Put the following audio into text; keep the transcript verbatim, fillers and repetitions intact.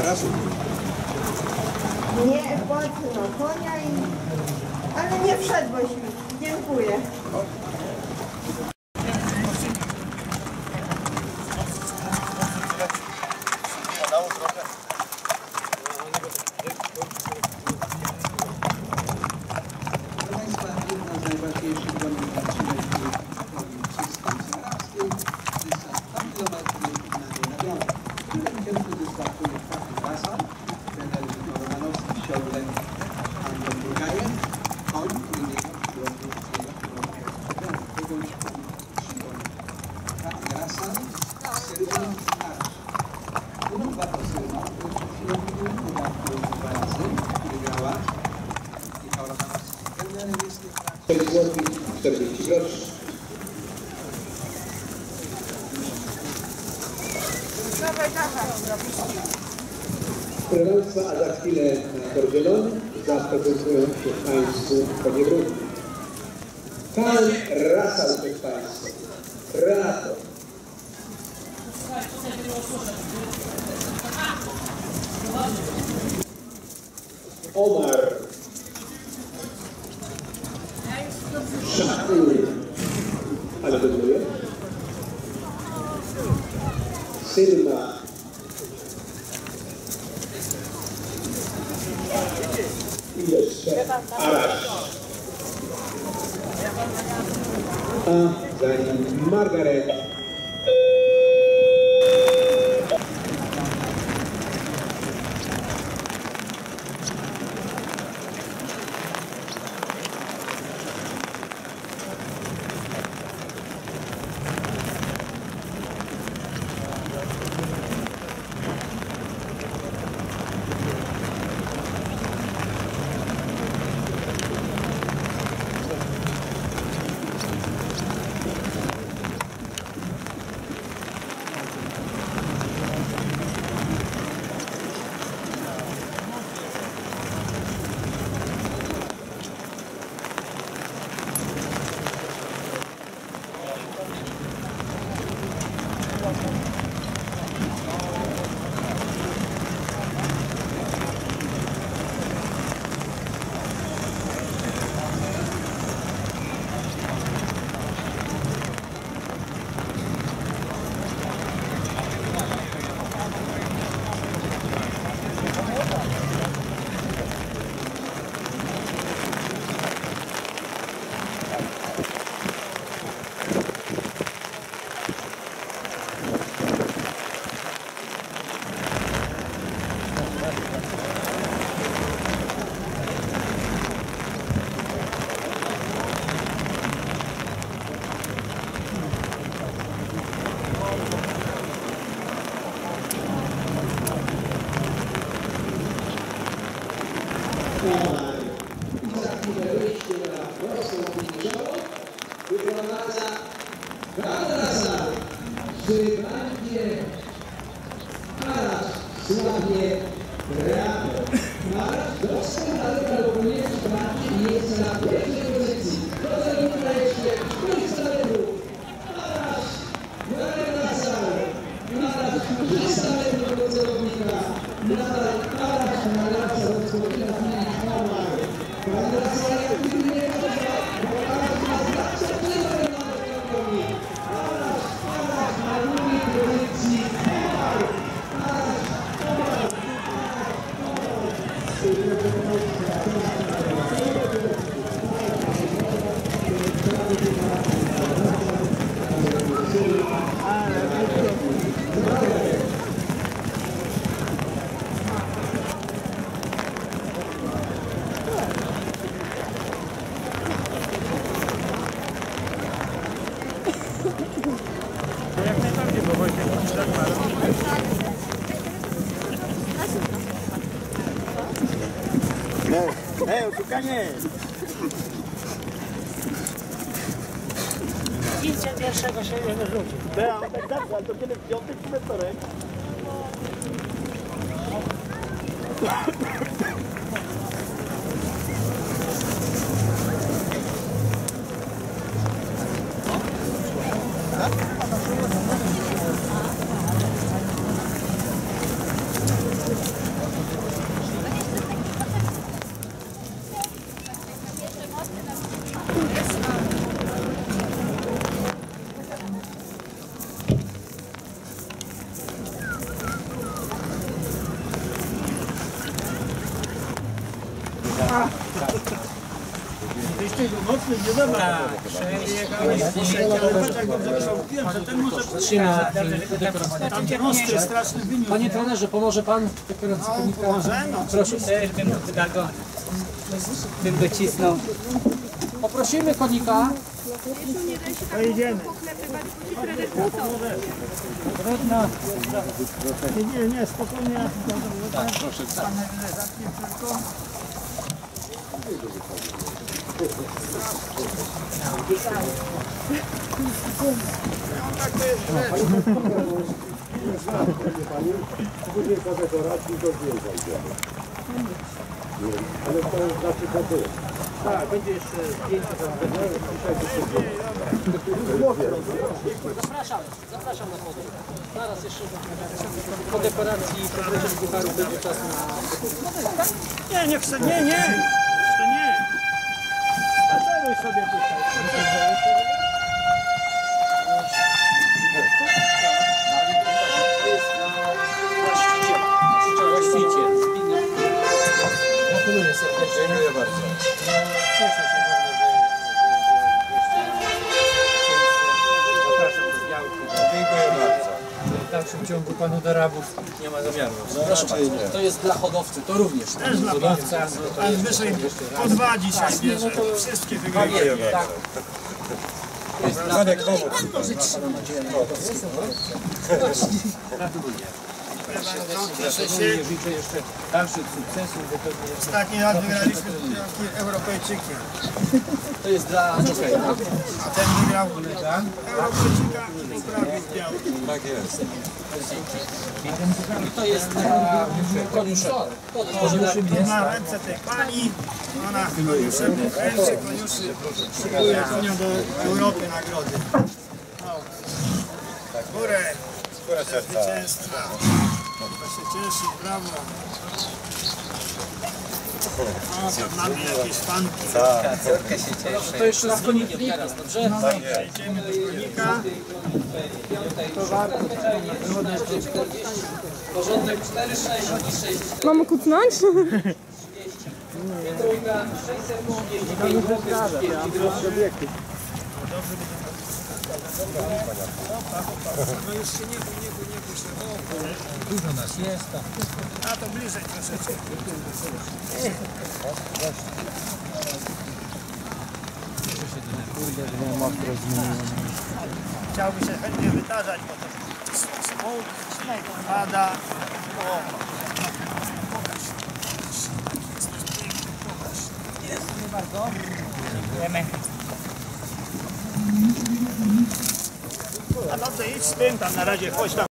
Tarasu. Nie, płacno konia i... Ale nie wszedłeś już. Dziękuję. czterdzieści groszy. Proszę Państwa, a za chwilę na tor zielony zaprezentują się Państwu konie brudne. Pan Rasal, proszę Państwa. Rato. Omar. Szakur. Ale wygląduje. Sylma. I jeszcze Arasz. A za nim Margaret. Wyprowadza Kadrasa, który będzie Arasz sławnie Rato. Arasz doskonale prawdopodobnie jest na pierwszej pozycji. Do zajęcia jeszcze trójca metrów. Arasz Kadrasa. Arasz trzysta metrów do celownika. Nadal Arasz Kadrasa rozpoczyna finisz Omar. Kadrasa jak nigdy nie może. Arasz ma znacznie tyle na wykonaniu. Arasz, Arasz na drugiej pozycji. Omar. Arasz, Omar. Ej, oszukanie! Idźcie pierwszego się nie wyrzuci. Ja, tak zawsze, ale to kiedy w piątek czy we wtorek? Tak? Jesteś mocny, nie zobacz. Ale patrz jak dobrze kształtuję, że ten może tam gdzie ostry, straszny wyniósł. Panie trenerze, pomoże pan dekoracji konika? Może? No. Proszę. Też bym go, bym go cisnął. Poprosimy konika. To idziemy. Trudno. Nie, nie, nie, spokojnie. Tak, proszę. Zamknij tylko. Później po dekoracji do zdjęcia idziemy. Ale to znaczy to ty. Tak, będzie jeszcze zdjęcie. Zapraszam, zapraszam na foto. Zaraz jeszcze po dekoracji i po pucharu będzie czas na... Nie, nie chcę, nie, nie. Jeszcze nie. Spaceruj sobie tutaj. Właściciel. Gratuluję serdecznie. Dziękuję bardzo. Cieszę się w ogóle, że... Zapraszam do Białki. Dziękuję bardzo. W dalszym ciągu panu do Rabów nie ma zamiaru. Proszę bardzo. To jest dla hodowcy, to również. Też dla hodowca. Ale wyżej po dwa dzisiaj bierze. Wszystkie wygrywają. Tak. To jest dla hodowcy. Gratuluję. Cieszę się. Życzę jeszcze dalszych sukcesów. Ostatni raz wygraliśmy Pucharki Europejczyki. To jest dla jokeja. A ten wygrał Europejczyka i sprawił Białki. Tak jest. I to jest dla koniuszego. To Tu na ręce tej pani, ona koniuszem, ręce koniuszy szykuje koniom do Europy nagrody. O, górę, zwycięstwa. To się cieszy, brawo. O, tam mamy jakieś fanki. To jeszcze raz konikiem teraz, dobrze? Przejdziemy do konika. Porządek cztery sześć sześć. Mamy kucnąć? Trójka sześćset trzydzieści pięć groszy. No już się nie bój, nie bój, nie bój się. O, Dużo nas jest. a to bliżej troszeczkę. Chciałby się chętnie wydarzać, bo to smog, śnieg pada. O, pokaż. Jesteś piękny, pokaż. Dziękuję bardzo. Dziękujemy. A dobrze, idź z tym tam na razie, chodź tam.